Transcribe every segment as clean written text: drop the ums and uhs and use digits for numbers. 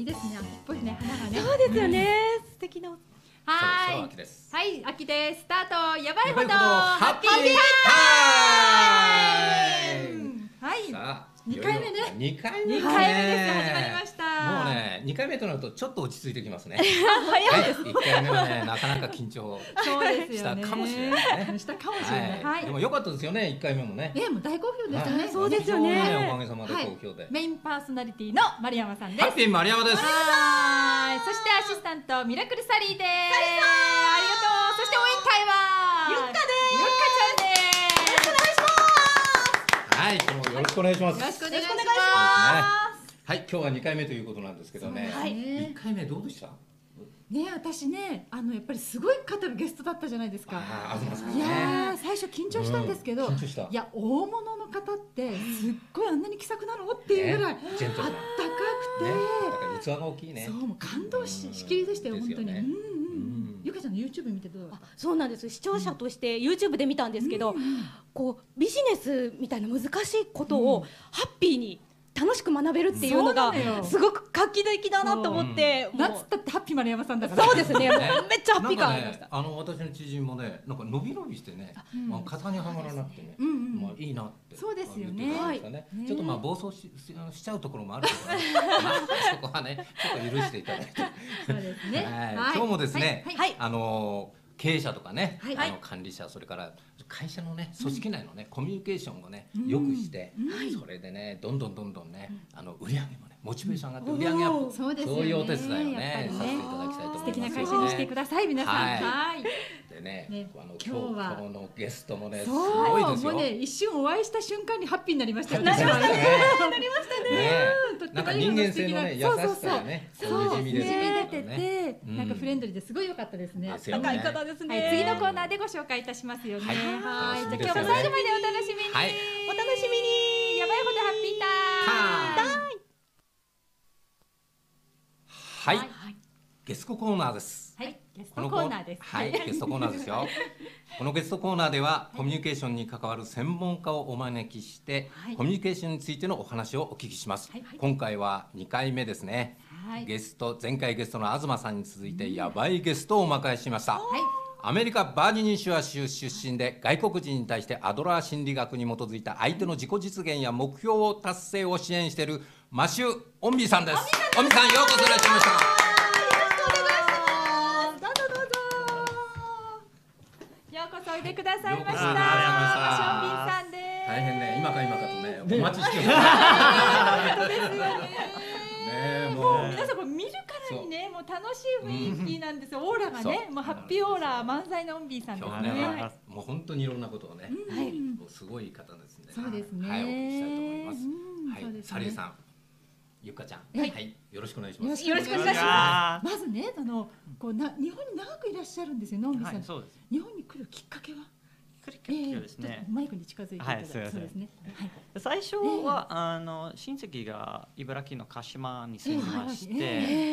ですね。秋っぽいね、花がね。 そうですよね。素敵な。 はい。 秋です。 はい、秋です。スタート。やばいほどハッピータイム。 はい。2回目ね。 2回目です。 始まりました。 もうね、2回目となるとちょっと落ち着いてきますね。 早いです。 1回目はね、なかなか緊張したかもしれないね。 したかもしれない。はい。 でも良かったですよね、1回目もね。 もう大好評でしたね。 そうですよね。 おかげさまで好評で。 メインパーソナリティの丸山さんです。 ハッピー丸山です。 はい。そしてアシスタントミラクルサリーです。ありがとう。そして応援会はゆっかです。 ゆっかちゃんです。 はい、今日もよろしくお願いします。 よろしくお願いします。 はい、今日は2回目ということなんですけどね。1回目どうでした？ ね、私ね、やっぱりすごい方がゲストだったじゃないですか。いや最初緊張したんですけど、いや大物の方ってすっごいあんなに気さくなのっていうぐらいあったかくて、 器が大きいね。 そう、もう感動しきりでしたよ本当に。ゆかちゃんの YouTube 見てどう？ そうなんです。視聴者として YouTube で見たんですけど、こうビジネスみたいな難しいことをハッピーに楽しく学べるっていうのがすごく画期的だなと思って、 なんつったってハッピー丸山さんだから。 そうですね。めっちゃハッピー感ありました。 私の知人もね、なんか伸び伸びしてね、型にはまらなくてね、まあいいなってそうですよね。 ちょっとまあ暴走しちゃうところもあるけどね、そこはねちょっと許していただいて。 そうですね。 今日もですね、経営者とかね、管理者、それから会社のね、組織内のね、コミュニケーションをね、よくして、それでね、どんどんね、売り上げもね、モチベーション上がって売り上げアップ、そういうお手伝いをね、させていただきたいと思います。 素敵な会社にしてください、皆さん。はい。 でね、今日のゲストもね、すごいですよ。 もうね、一瞬お会いした瞬間にハッピーになりましたよね。 なりましたね。 なんか人間性のね、優しさがね、にじみ出てて、なんかフレンドリーですごい良かったですね。 高い方ですね。 次のコーナーでご紹介いたしますよね。はい。じゃあ今日も最後までお楽しみに。お楽しみに。やばいほどハッピータイム。 はい。ゲストコーナーです。 はい。ゲストコーナーです。 はい。ゲストコーナーですよ。このゲストコーナーではコミュニケーションに関わる専門家をお招きして、コミュニケーションについてのお話をお聞きします。今回は2回目ですね。ゲスト、前回ゲストの東さんに続いてやばいゲストをお迎えしました。アメリカバージニシア州出身で外国人に対してアドラー心理学に基づいた相手の自己実現や目標を達成を支援しているマシュー・オンビーさんです。オンビーさん、ようこそいらっしゃいました。 ようこそおいでくださいました。マシュー・オンビーさんです。 大変ね、今かとね、お待ちしてます。 もう皆さん見るからにね、もう楽しい雰囲気なんですよ。オーラがね、もうハッピーオーラ満載のオンビーさんですね。 もう本当にいろんなことをね、すごい方ですね。 そうですね。 はい、お聞きしたいと思います。はい、サリーさん、ゆっかちゃん、はい、よろしくお願いします。 よろしくお願いします。まずね、日本に長くいらっしゃるんですよ、オンビーさん。日本に来るきっかけは。マイクに近づいていただいて、そうですね。 最初は親戚が茨城の鹿島に住んでまして、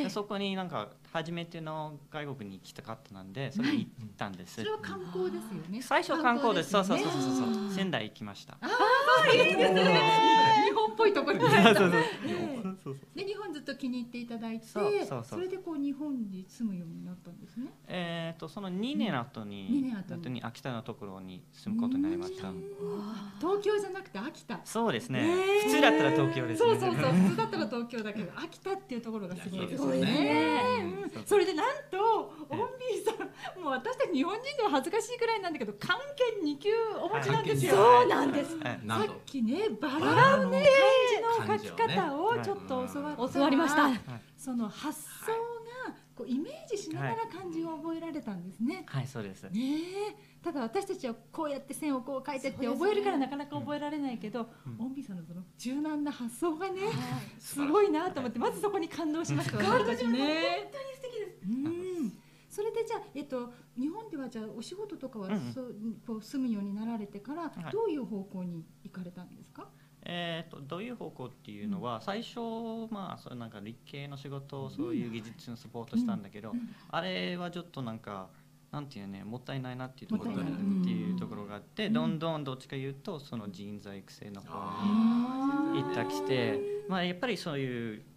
そこになんか初めての外国に行きたかったので、それに行ったんです。 それは観光ですよね。 最初観光です。そう。仙台行きました。 ああ、いいですね。日本っぽいところに。で、日本ずっと気に入っていただいて、それでこう日本に住むようになったんですね。 その2年後に秋田のところに住むことになりました。 東京じゃなくて秋田。 そうですね。普通だったら東京ですね。 そう。普通だったら東京だけど、秋田っていうところがすごいですよね。それでなんとオンビーさん、もう私たち日本人では恥ずかしいくらいなんだけど、漢検2級お持ちなんですよ。 そうなんです。 さっきね、バラのね、漢字の書き方をちょっと教わりました。その発想がこうイメージしながら漢字を覚えられたんですね。 はい、そうです。 ただ私たちはこうやって線をこう書いてって覚えるからなかなか覚えられないけど、オンビーさんのその柔軟な発想がね、すごいなと思って、まずそこに感動しました。私たちね。本当に素敵です。それでじゃあ日本ではじゃあお仕事とかはこう住むようになられてからどういう方向に行かれたんですか？ どういう方向っていうのは、最初そうなんか理系の仕事、そういう技術のサポートしたんだけど、あれはちょっとなんかなんていうね、もったいないなっていうところがあって、どんどんどっちか言うとその人材育成の方に行ったきて、やっぱりそういう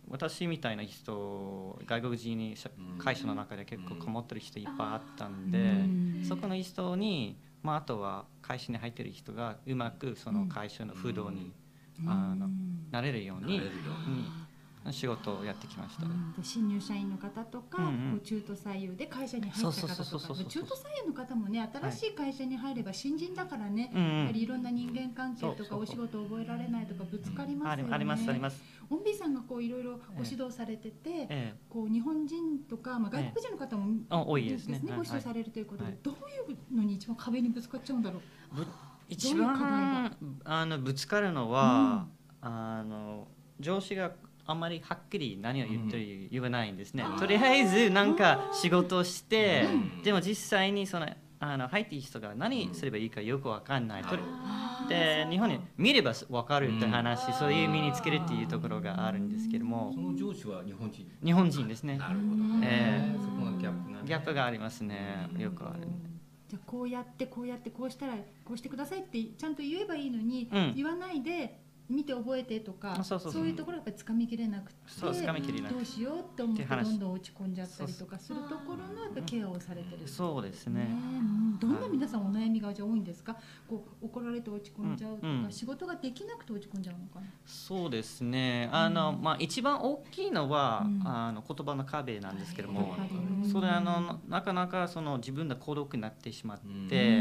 私みたいな人、外国人に会社の中で結構困ってる人いっぱいあったんで、そこの人に、あとは会社に入ってる人がうまくその会社の風土になれるように仕事をやってきました。 で新入社員の方とか、中途採用で会社に入った方とか、中途採用の方もね、新しい会社に入れば新人だからね、やっぱりいろんな人間関係とかお仕事を覚えられないとかぶつかりますよね。 ありますあります。 オンビーさんがこういろいろご指導されてて、こう日本人とか、外国人の方も多いですね。 ご指導されるということで、どういうのに一番壁にぶつかっちゃうんだろう。 一番ぶつかるのは、上司があんまりはっきり何を言わないんですね。とりあえずなんか仕事をして、でも実際にその入っている人が何すればいいかよくわかんない。で日本に見ればわかるって話、そういう身につけるっていうところがあるんですけども、 その上司は日本人。 日本人ですね。 なるほど。そこがギャップがね。 ギャップがありますね。よくある。 じゃあこうやってこうしたらこうしてくださいってちゃんと言えばいいのに、言わないで見て覚えてとか、そういうところやっぱり掴みきれなくて、どうしようって思ってどんどん落ち込んじゃったりとかするところのやっぱケアをされてる。 そうですね。 どんな皆さんお悩みがじゃあ多いんですか？こう怒られて落ち込んじゃうとか、仕事ができなくて落ち込んじゃうのかな？ そうですね。一番大きいのは言葉の壁なんですけども、それなかなかその自分が孤独になってしまって、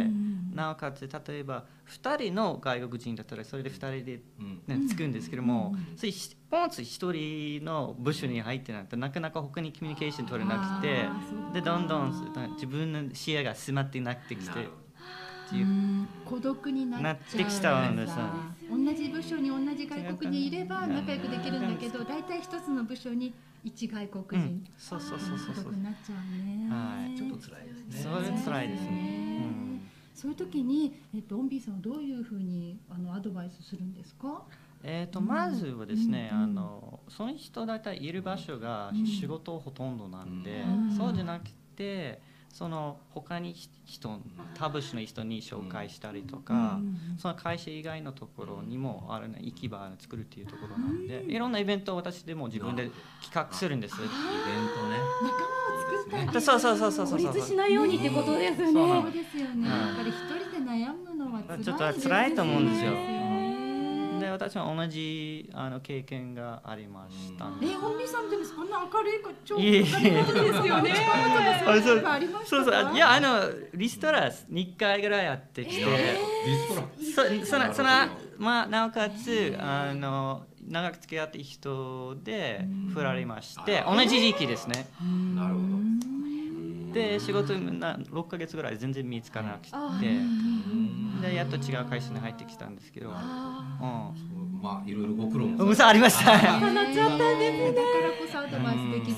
なおかつ例えば2人の外国人だったらそれで2人でつくんですけども、ポンツ1人の部署に入ってなってなかなか他にコミュニケーション取れなくて、でどんどん自分の視野が詰まってなってきてっていう孤独になってきたんです。 同じ部署に同じ外国にいれば仲良くできるんだけど、大体一つの部署に一外国人、孤独になっちゃうね。 ちょっと辛いですね。 それ辛いですね。 そういう時にオンビーさんはどういうふうにアドバイスするんですか？ まずはですね、その人だいたいいる場所が仕事ほとんどなんで、そうじゃなくてその他に他部署の人に紹介したりとか、その会社以外のところにも行き場を作るっていうところなんで、いろんなイベントを私でも自分で企画するんです。イベントね。仲間を作ったり、 そう孤立しないようにってことですよね。 そうですよね。やっぱり一人で悩むのはちょっと辛いと思うんですよ。で私は同じ経験がありました。 オンビーさんでもそんな明るい超明るいですよね。 いやリストラ2回ぐらいやってきて、なおかつ長く付き合って人で振られまして、同じ時期ですね。 なるほど。 で仕事6ヶ月ぐらい全然見つからなくて、でやっと違う会社に入ってきたんですけど、 いろいろご苦労もありました。 なっちゃったんですね。だからこそアドバイスできる。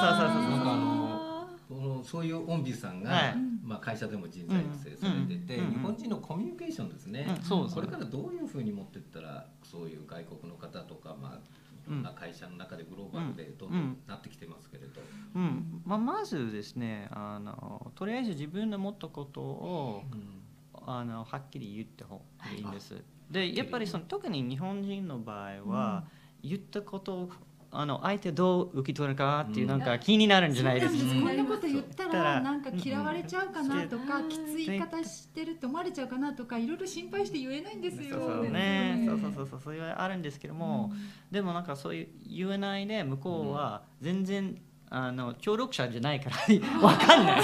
そういうオンビさんが会社でも人材育成されてて、日本人のコミュニケーションですね。これからどういうふうに持っていったらそういう外国の方とかいろんな会社の中でグローバルでどんどんなってきてますけれど、 まずですね、とりあえず自分の持ったことをはっきり言ってほうがいいんです。でやっぱり特に日本人の場合は、言ったことを相手どう受け取るかっていうなんか気になるんじゃないですか。 こんなこと言ったらなんか嫌われちゃうかなとか、きつい言い方してるって思われちゃうかなとか、いろいろ心配して言えないんですよ。 そういうあるんですけども、でもなんかそういう言えないで向こうは全然協力者じゃないからわかんない。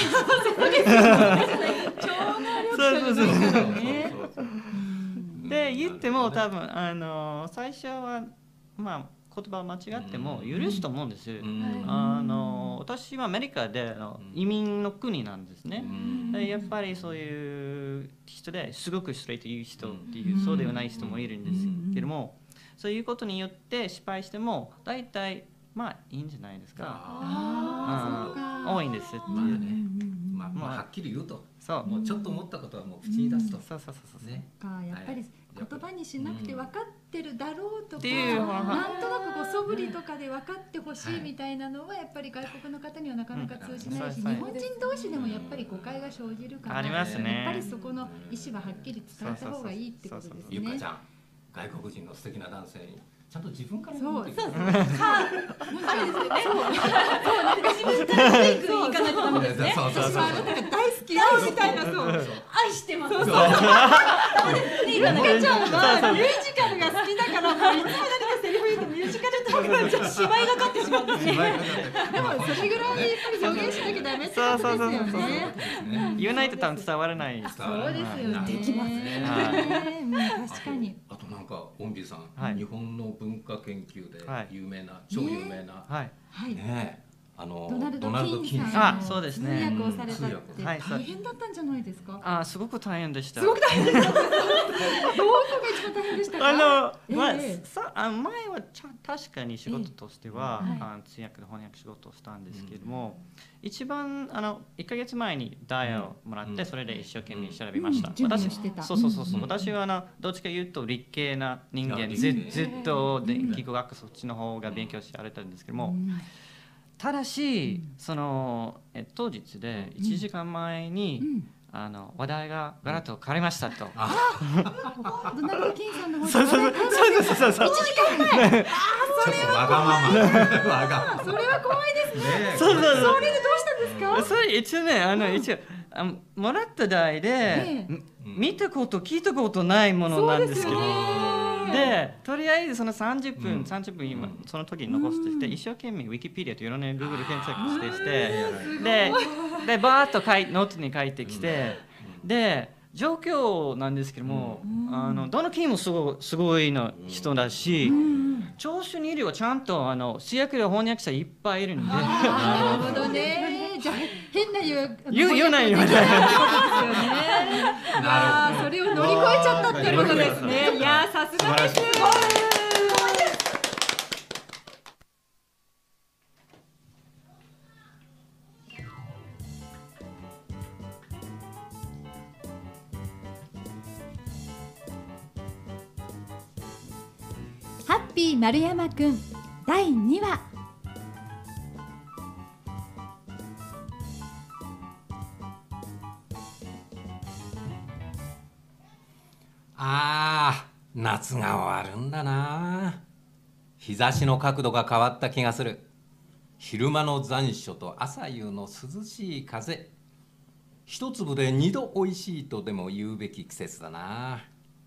で言っても多分最初は言葉を間違っても許すと思うんです。私はアメリカで移民の国なんですね。やっぱりそういう人ですごくストレート言う人っていう、そうではない人もいるんですけども、そういうことによって失敗しても大体いいんじゃないですか。多いんですっていうね。 はっきり言うと、もうちょっと思ったことはもう口に出すと。 やっぱり言葉にしなくて分かってるだろうとか、なんとなく素振りとかで分かってほしいみたいなのはやっぱり外国の方にはなかなか通じないし、日本人同士でもやっぱり誤解が生じるから、やっぱりそこの意思ははっきり伝えた方がいいってことですね。 ゆかちゃん、 外国人の素敵な男性にちゃんと自分からそう言ってくれる。 あれですよね。そうなんか自分からグイグイ行かないとダメですね。 そうそうそう私はあなたが大好きよみたいな、そう愛してます。そうそう。 ゆかちゃんはミュージカルが好きだから、もういつも何かセリフ言うとミュージカルトークになっちゃう。 芝居がかってしまうんですね。 でもそれぐらいやっぱり表現しなきゃダメってことですよね。 言わないと多分伝わらない。 そうですよね。 できますね。確かに。 あとなんかオンビーさん、 はい日本の文化研究で有名な、 は超有名な、 はい。 はい。 ねえ、 ドナルド・キンさんあのそうですね通訳をされたってうんはい大変だったんじゃないですか。 あ、すごく大変でした。 すごく大変でした。どこが一番大変でしたか。 まあ、 ええ前は確かに仕事としては、 ええはい通訳で翻訳仕事をしたんですけれども、一番1ヶ月前にダイヤをもらって、それで一生懸命調べました。 準備を私してた。 そう、私はどっちか言うと理系な人間、ずっとで気候学そっちの方が勉強してあれたんですけども、ただし当日で1時間前に、話題がガラッと変わりましたと。 ドナルド・キンさんの方そう。 ちょっとわがまま。わがまま。 それは怖いですね。 そう。 それでどうしたんですか。 それ一応ね、一応もらった代で、見たこと聞いたことないものなんですけど、でとりあえずその30分今その時に残して一生懸命ウィキペディアといろんな Google 検索してでバーッとノートに書いてきて、で状況なんですけども、どの県もすごいの人だし、聴取にいるはちゃんと通訳で翻訳者いっぱいいるんで。 なるほどね。じゃあ変な言わないよね。 それを乗り越えちゃったっていうことですね。いやさすがです。ハッピー丸山くん第2話。 夏が終わるんだな。日差しの角度が変わった気がする。昼間の残暑と朝夕の涼しい風、一粒で二度おいしいとでも言うべき季節だな。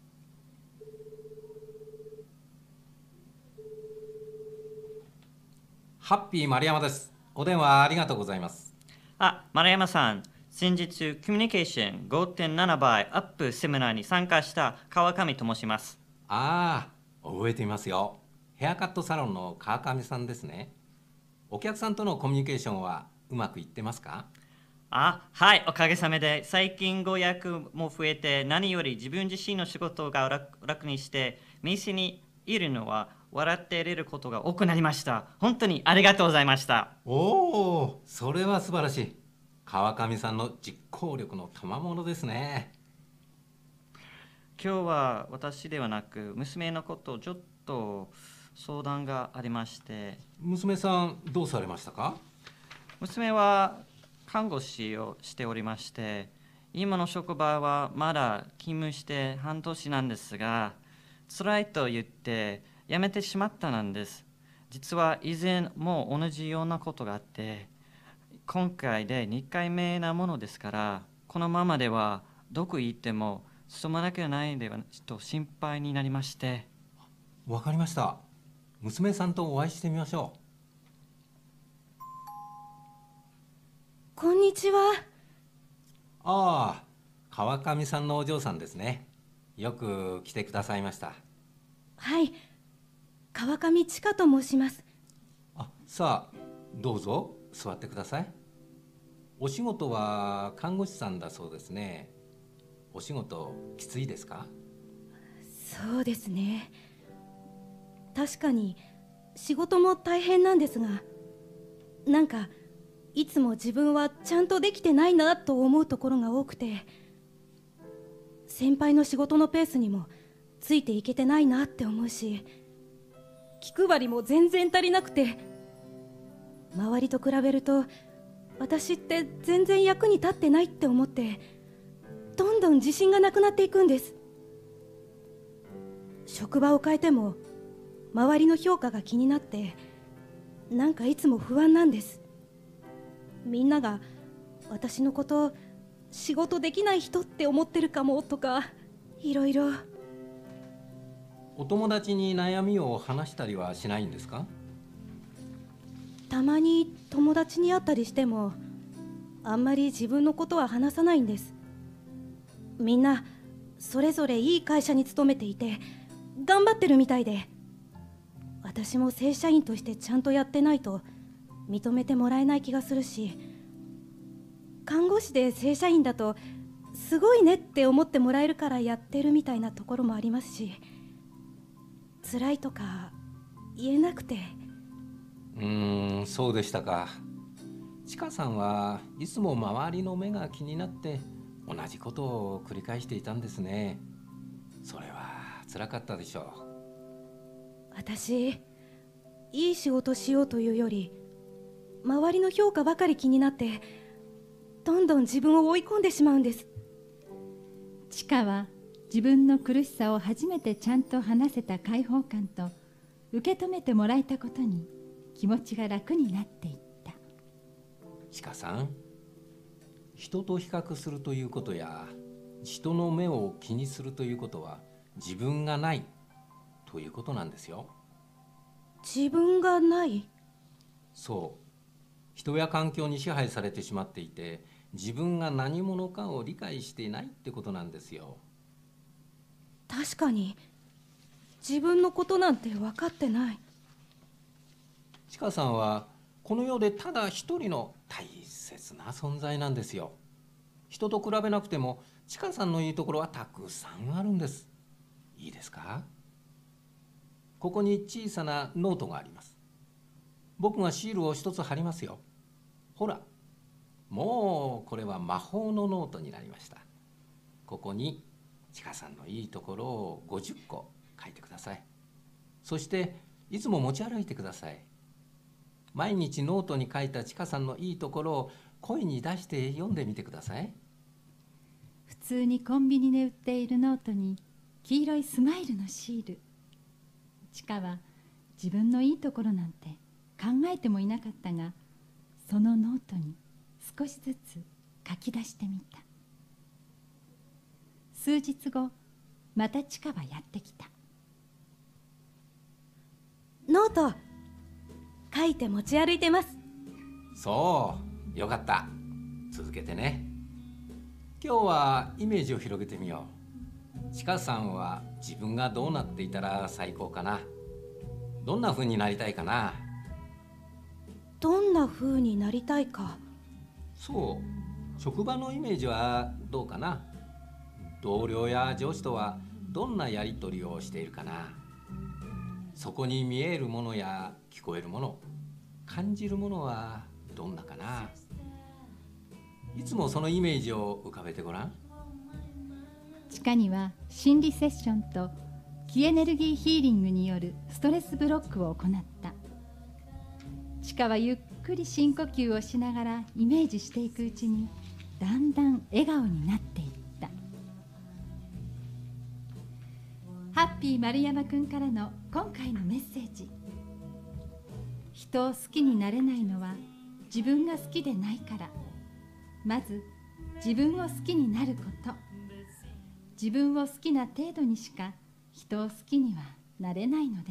ハッピー丸山です。お電話ありがとうございます。 丸山さん、先日コミュニケーション 5.7 倍アップセミナーに参加した川上と申します。 覚えていますよ。ヘアカットサロンの川上さんですね。お客さんとのコミュニケーションはうまくいってますか？ はい、おかげさまで最近ご予約も増えて、何より自分自身の仕事が楽にして店にいるのは笑っていれることが多くなりました。本当にありがとうございました。 それは素晴らしい。川上さんの実行力の賜物ですね。 今日は私ではなく娘のことをちょっと相談がありまして。 娘さんどうされましたか？ 娘は看護師をしておりまして、今の職場はまだ勤務して半年なんですが、辛いと言って辞めてしまったなんです。実は以前も同じようなことがあって、今回で2回目なものですから、このままではどこ行っても進まなきゃないではと心配になりまして。 わかりました。娘さんとお会いしてみましょう。 こんにちは。川上さんのお嬢さんですね。よく来てくださいました。 はい、川上千佳と申します。 さあどうぞ座ってください。お仕事は看護師さんだそうですね。お仕事きついですか？ そうですね、確かに仕事も大変なんですが、なんかいつも自分はちゃんとできてないなと思うところが多くて、先輩の仕事のペースにもついていけてないなって思うし、気配りも全然足りなくて、周りと比べると私って全然役に立ってないって思って、どんどん自信がなくなっていくんです。 職場を変えても周りの評価が気になって、なんかいつも不安なんです。みんなが私のこと仕事できない人って思ってるかもとか、いろいろ。 お友達に悩みを話したりはしないんですか？ たまに友達に会ったりしても、あんまり自分のことは話さないんです。みんなそれぞれいい会社に勤めていて頑張ってるみたいで、私も正社員としてちゃんとやってないと認めてもらえない気がするし、看護師で正社員だとすごいねって思ってもらえるからやってるみたいなところもありますし、辛いとか言えなくて。 そうでしたか。ちかさんはいつも周りの目が気になって同じことを繰り返していたんですね。それは辛かったでしょう。 私、いい仕事しようというより周りの評価ばかり気になって、どんどん自分を追い込んでしまうんです。 ちかは自分の苦しさを初めてちゃんと話せた解放感と、受け止めてもらえたことに気持ちが楽になっていった。 ちかさん、人と比較するということや人の目を気にするということは自分がないということなんですよ。 自分がない？ そう、人や環境に支配されてしまっていて、自分が何者かを理解していないってことなんですよ。 確かに自分のことなんて分かってない。 ちかさんはこの世でただ一人の大切な存在なんですよ。人と比べなくてもちかさんのいいところはたくさんあるんです。いいですか？ここに小さなノートがあります。僕がシールを一つ貼りますよ。ほら、もうこれは魔法のノートになりました。ここにちかさんのいいところを50個書いてください。そしていつも持ち歩いてください。毎日ノートに書いたちかさんのいいところを声に出して読んでみてください。 普通にコンビニで売っているノートに黄色いスマイルのシール。ちかは自分のいいところなんて考えてもいなかったが、そのノートに少しずつ書き出してみた。数日後、またちかはやってきた。 ノート書いて持ち歩いてます。 そう、よかった。続けてね。今日はイメージを広げてみよう。ちかさんは自分がどうなっていたら最高かな。どんな風になりたいかな。 どんな風になりたいか。 そう、職場のイメージはどうかな。同僚や上司とはどんなやり取りをしているかな。そこに見えるものや聞こえるもの、感じるものはどんなかな。いつもそのイメージを浮かべてごらん。 ちかには心理セッションと気エネルギーヒーリングによるストレスブロックを行った。ちかはゆっくり深呼吸をしながらイメージしていくうちに、だんだん笑顔になっていった。ハッピー丸山くんからの今回のメッセージ。人を好きになれないのは自分が好きでないから。まず自分を好きになること。自分を好きな程度にしか人を好きにはなれないのです。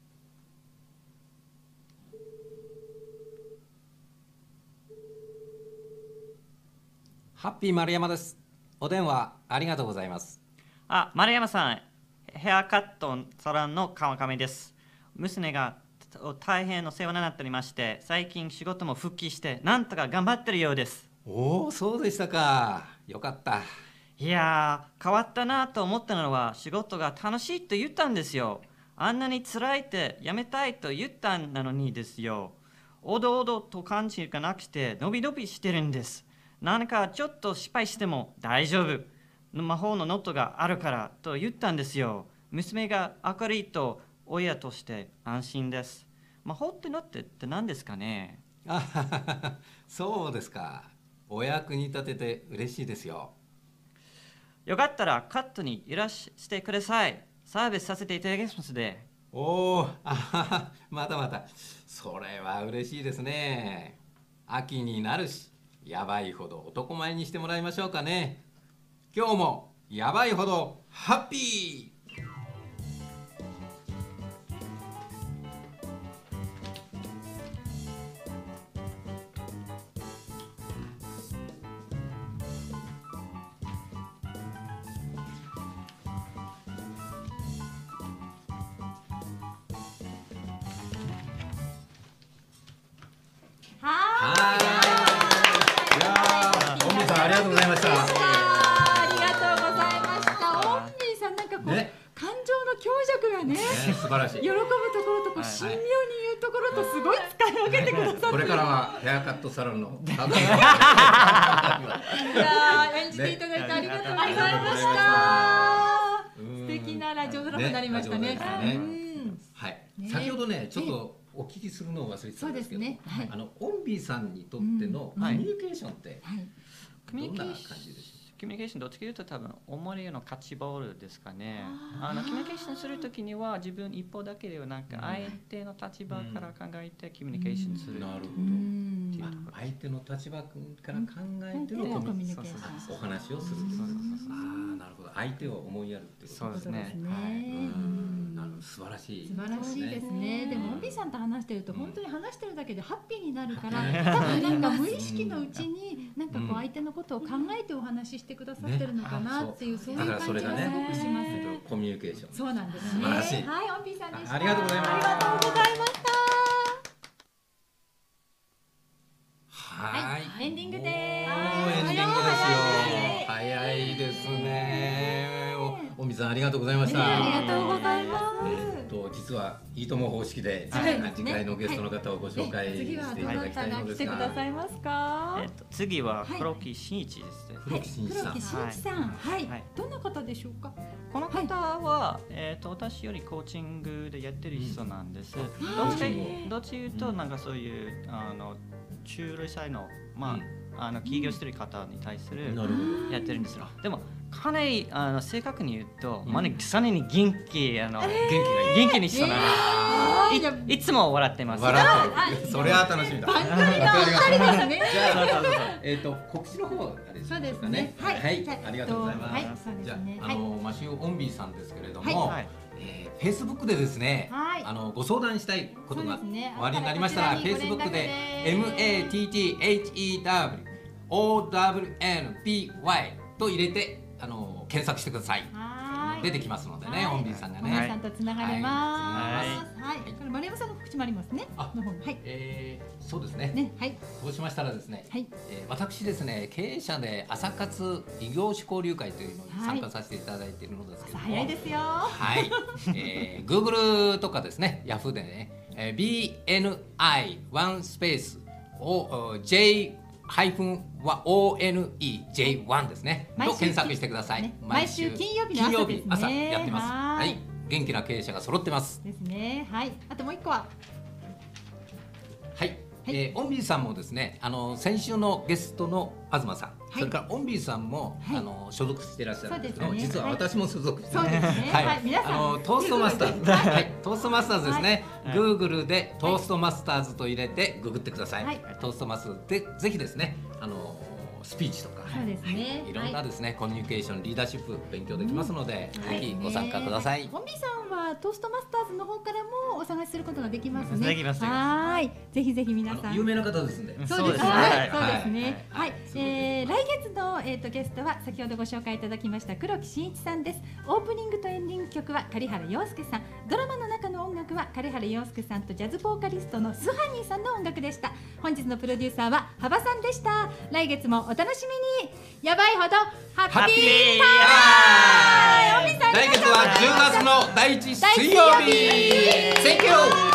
ハッピー丸山です。お電話ありがとうございます。 あ、丸山さん、ヘアカットサロンの川上です。娘が大変お世話になっておりまして、最近仕事も復帰してなんとか頑張ってるようです。 おお、そうでしたか。よかった。 いやー、変わったなと思ったのは、仕事が楽しいと言ったんですよ。あんなに辛いってやめたいと言ったんなのにですよ。おどおどと感じがなくてのびのびしてるんです。何かちょっと失敗しても大丈夫。魔法のノートがあるからと言ったんですよ。娘が明るいと親として安心です。魔法ってノートって何ですかね。 あははは、そうですか。お役に立てて嬉しいですよ。 よかったらカットにいらしてください。 サービスさせていただきますで。 おお、またまた。それは嬉しいですね。秋になるし、やばいほど男前にしてもらいましょうかね。今日もやばいほどハッピー。オンビーさんありがとうございました。 ありがとうございました。オンビーさんなんかこう、感情の強弱がね、 素晴らしい。 喜ぶところとこう神妙に言うところとすごい使い分けてくださって、 これからはヘアカットサロンのいや演じていただいてありがとうございました。素敵なラジオドラマになりましたね。 はい。先ほどねちょっとお聞きするのを忘れてたんですけど、オンビーさんにとってのコミュニケーションってどんな感じでしょう？ コミュニケーションどっちかというと多分思いのキャッチボールですかね。コミュニケーションするときには自分一方だけではなく相手の立場から考えてコミュニケーションする。 なるほど。相手の立場から考えてのコミュニケーション、お話をする。なるほど。相手を思いやるってことですね。 素晴らしい。 素晴らしいですね。でもオンビーさんと話してると本当に話してるだけでハッピーになるから、多分なんか無意識のうちになんかこう相手のことを考えてお話ししてくださってるのかなっていう、そういう感じがすごくします。 コミュニケーション。 そうなんですね。 素晴らしい。 はい、オンビーさんでした。 ありがとうございます。 ありがとうございました。 はい。 エンディングです。 エンディングですよ。早いですね。オンビーさんありがとうございました。 ありがとうございます。 実はいいとも方式で次回のゲストの方をご紹介していただきたいのですが、 次は黒木真一ですね。 黒木真一さん、はい、どんな方でしょうか。 この方は私よりコーチングでやってる人なんです。どっち言うとなんかそういう中零細の起業してる方に対するやってるんですよ。でもかなり正確に言うと、さらに元気にしたな。いつも笑ってます。 それは楽しみだ。 番組のお二人ですね。 告知の方あれですかね。 そうですね。 はい、ありがとうございます。じゃあマシューオンビーさんですけれども、Facebook でですね、ご相談したいことがおありになりましたら、Facebook で MATTHEWOWNPY と入れて検索してください。出てきますのでね、オンビーさんがね。 オンビーさんとつながります。はい。これ丸山さんの告知もありますね。 そうですね。 はい。 そうしましたらですね、私ですね、経営者で朝活異業種交流会というのに参加させていただいているのですけども、 早いですよ。 はい。Google とかですね、Yahoo でね、BNI ワンスペースを J-ONE-J1 ですね。と検索してください。 毎週金曜日の朝やってます。はい。元気な経営者が揃ってます。 ですね。はい。あともう一個は。 はい。オンビーさんもですね、先週のゲストの東さん、それからオンビーさんも所属していらっしゃるんですけど、実は私も所属しています。はい。皆さんトーストマスターズ、はい、トーストマスターズですね。Google でトーストマスターズと入れてググってください。トーストマスターズでぜひですね、スピーチとか、いろんなですね、コミュニケーション、リーダーシップ勉強できますので、ぜひご参加ください。 オンビーさんはトーストマスターズの方からもお探しすることができますね。 できます。 はい、ぜひぜひ皆さん。 有名な方ですんで。 そうですね。そうですね。はい。来月のゲストは先ほどご紹介いただきました黒木真一さんです。オープニングとエンディング曲は刈原陽介さん。ドラマの中の音楽は刈原陽介さんとジャズボーカリストのスハニーさんの音楽でした。本日のプロデューサーは幅さんでした。来月もお楽しみに。やばいほどハッピータイム。 来月は10月の第1水曜日。Thank you.